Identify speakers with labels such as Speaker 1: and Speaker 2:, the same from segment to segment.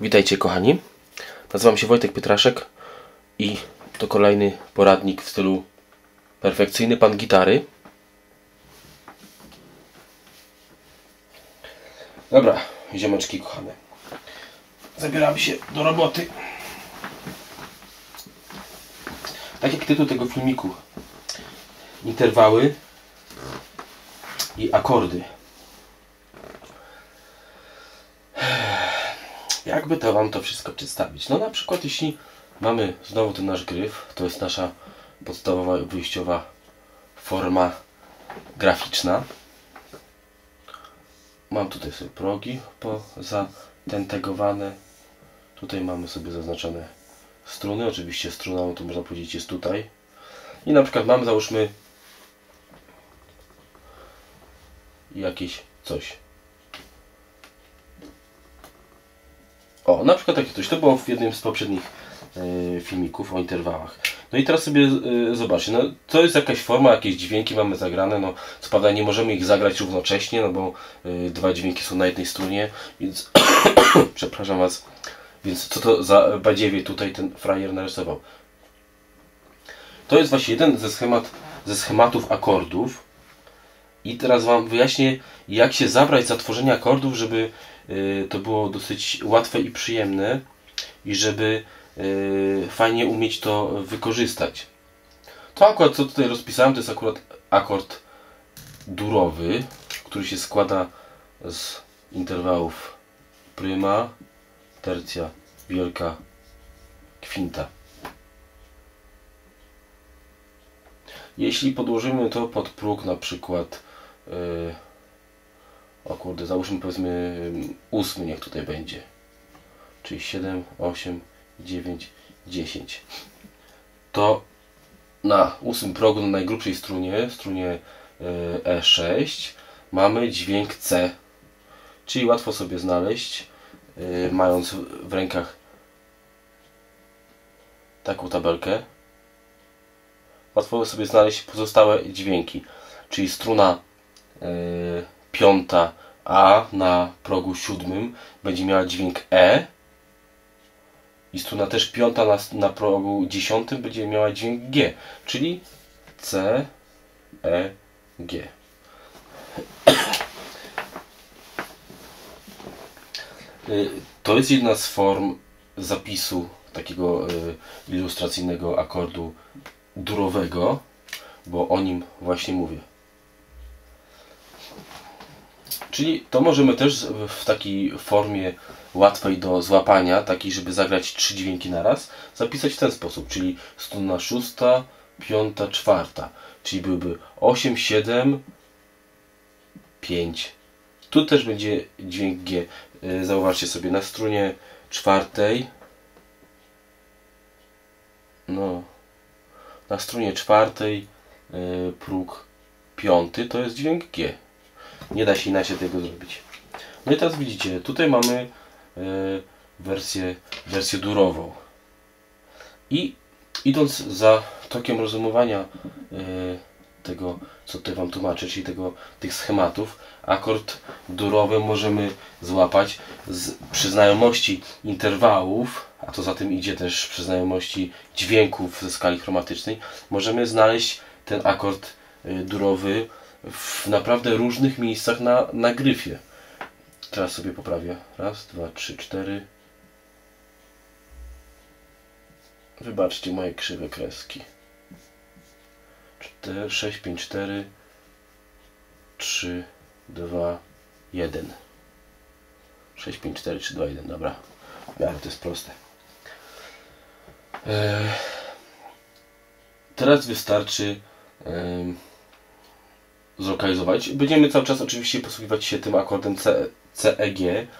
Speaker 1: Witajcie kochani, nazywam się Wojtek Pietraszek i to kolejny poradnik w stylu perfekcyjny pan gitary. Dobra, ziomeczki kochane, zabieramy się do roboty. Tak jak tytuł tego filmiku, interwały i akordy. Jakby to Wam to wszystko przedstawić? No na przykład jeśli mamy znowu ten nasz gryf, to jest nasza podstawowa wyjściowa forma graficzna. Mam tutaj sobie progi zatentegowane. Tutaj mamy sobie zaznaczone struny. Oczywiście struna, to można powiedzieć, jest tutaj. I na przykład mamy, załóżmy, jakieś coś. O, na przykład takie coś. To było w jednym z poprzednich filmików o interwałach. No i teraz sobie zobaczcie, no to jest jakaś forma, jakieś dźwięki mamy zagrane, no co prawda nie możemy ich zagrać równocześnie, no bo dwa dźwięki są na jednej strunie, więc przepraszam Was, więc co to za badziewie tutaj ten frajer narysował. To jest właśnie jeden ze schematów akordów i teraz Wam wyjaśnię, jak się zabrać za tworzenie akordów, żeby to było dosyć łatwe i przyjemne i żeby fajnie umieć to wykorzystać. To akurat co tutaj rozpisałem, to jest akurat akord durowy, który się składa z interwałów pryma, tercja, wielka, kwinta. Jeśli podłożymy to pod próg, na przykład o kurde, załóżmy powiedzmy 8 niech tutaj będzie, czyli 7, 8, 9, 10, to na 8 progu, na najgrubszej strunie E6 mamy dźwięk C, czyli łatwo sobie znaleźć, mając w rękach taką tabelkę, łatwo sobie znaleźć pozostałe dźwięki, czyli struna piąta A na progu 7 będzie miała dźwięk E i struna też piąta na progu 10 będzie miała dźwięk G, czyli C, E, G. To jest jedna z form zapisu takiego ilustracyjnego akordu durowego, bo o nim właśnie mówię. Czyli to możemy też w takiej formie łatwej do złapania, takiej, żeby zagrać 3 dźwięki na raz, zapisać w ten sposób, czyli struna 6, 5, 4, czyli byłby 8, 7, 5. Tu też będzie dźwięk G. Zauważcie sobie, na strunie 4, no, na strunie 4 próg 5 to jest dźwięk G. Nie da się inaczej tego zrobić. No i teraz widzicie, tutaj mamy wersję durową. I idąc za tokiem rozumowania tego, co tutaj Wam tłumaczę, czyli tych schematów, akord durowy możemy złapać przy znajomości interwałów, a to za tym idzie też przy znajomości dźwięków ze skali chromatycznej, możemy znaleźć ten akord durowy w naprawdę różnych miejscach na gryfie. Teraz sobie poprawię. Raz, 2, 3, 4. Wybaczcie moje krzywe kreski. 4, 6, 5, 4, 3, 2, 1. 6, 5, 4, 3, 2, 1. Dobra. Ale to jest proste. Teraz wystarczy zlokalizować. Będziemy cały czas oczywiście posługiwać się tym akordem CEG.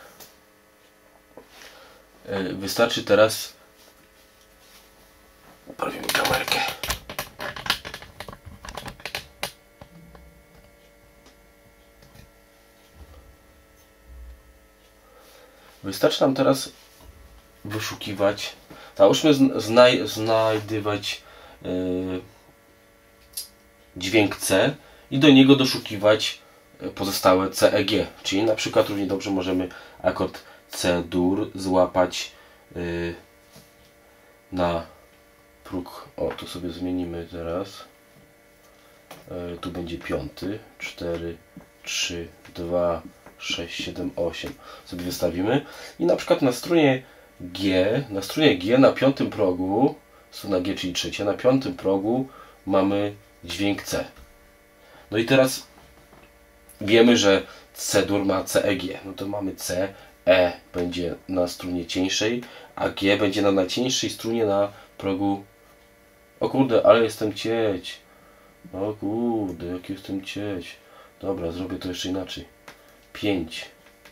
Speaker 1: Wystarczy teraz, poprawimy kamerkę. Wystarczy nam teraz wyszukiwać, załóżmy znajdywać dźwięk C i do niego doszukiwać pozostałe CEG, czyli na przykład równie dobrze możemy akord C-dur złapać na próg. O, tu sobie zmienimy teraz. Tu będzie 5, 4, 3, 2, 6, 7, 8. Sobie wystawimy. I na przykład na stronie G na 5. progu, strona G, czyli trzecia, na 5. progu mamy dźwięk C. No i teraz wiemy, że C-dur ma CEG. No to mamy C, E będzie na strunie cieńszej, a G będzie na najcieńszej strunie na progu. O kurde, ale jestem cieć. O kurde, jak jestem cieć. Dobra, zrobię to jeszcze inaczej. 5,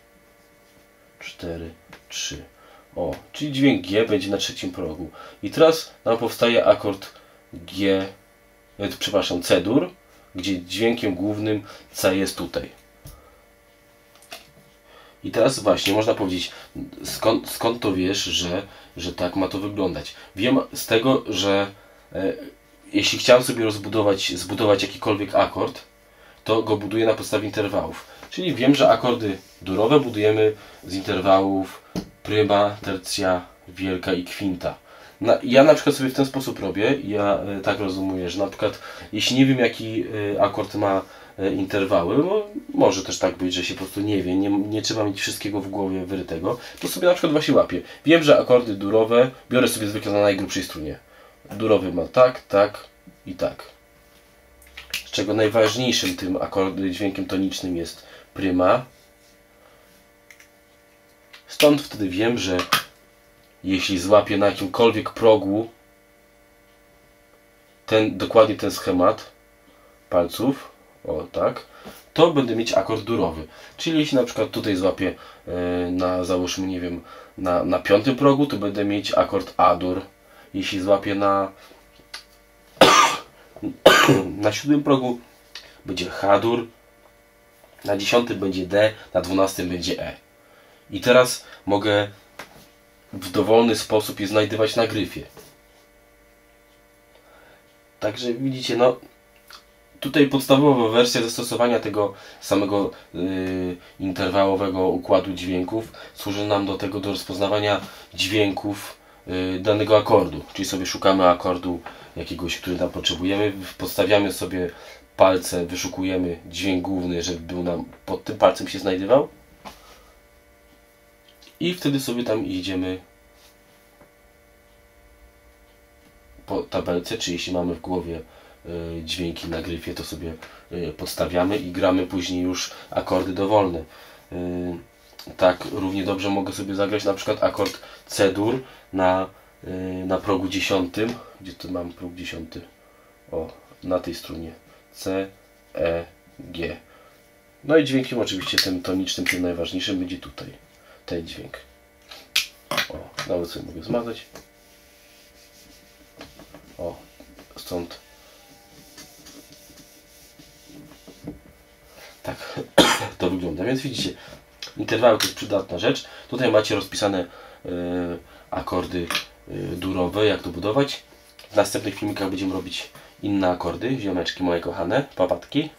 Speaker 1: 4, 3. O, czyli dźwięk G będzie na 3. progu. I teraz nam powstaje akord G, przepraszam, C-dur, gdzie dźwiękiem głównym C jest tutaj. I teraz właśnie można powiedzieć, skąd to wiesz, że tak ma to wyglądać. Wiem z tego, że jeśli chciałem sobie zbudować jakikolwiek akord, to go buduję na podstawie interwałów. Czyli wiem, że akordy durowe budujemy z interwałów pryma, tercja, wielka i kwinta. Ja na przykład sobie w ten sposób robię. Ja tak rozumuję, że na przykład jeśli nie wiem, jaki akord ma interwały, bo może też tak być, że się po prostu nie wie, nie trzeba mieć wszystkiego w głowie wyrytego, to sobie na przykład właśnie łapię. Wiem, że akordy durowe biorę sobie zwykle na najgrubszej strunie. Durowy ma tak, tak i tak. Z czego najważniejszym tym dźwiękiem tonicznym jest pryma. Stąd wtedy wiem, że jeśli złapię na jakimkolwiek progu dokładnie ten schemat palców, o tak, to będę mieć akord durowy. Czyli jeśli na przykład tutaj złapię załóżmy, nie wiem, na 5. progu, to będę mieć akord A-dur. Jeśli złapię na 7. progu, będzie H-dur, na 10. będzie D, na 12. będzie E. I teraz mogę w dowolny sposób je znajdywać na gryfie. Także widzicie, no tutaj podstawowa wersja zastosowania tego samego interwałowego układu dźwięków służy nam do rozpoznawania dźwięków danego akordu. Czyli sobie szukamy akordu jakiegoś, który nam potrzebujemy, podstawiamy sobie palce, wyszukujemy dźwięk główny, żeby był nam pod tym palcem się znajdował. I wtedy sobie tam idziemy po tabelce, czy jeśli mamy w głowie dźwięki na gryfie, to sobie podstawiamy i gramy później już akordy dowolne. Tak równie dobrze mogę sobie zagrać na przykład akord C-dur na progu 10. Gdzie tu mam próg 10? O, na tej strunie. C, E, G. No i dźwiękiem oczywiście tym tonicznym, tym najważniejszym będzie tutaj. Ten dźwięk. O, nawet sobie mogę zmazać. O, stąd. Tak to wygląda. Więc widzicie, interwały to jest przydatna rzecz. Tutaj macie rozpisane akordy durowe, jak to budować. W następnych filmikach będziemy robić inne akordy, ziomeczki moje kochane, papatki.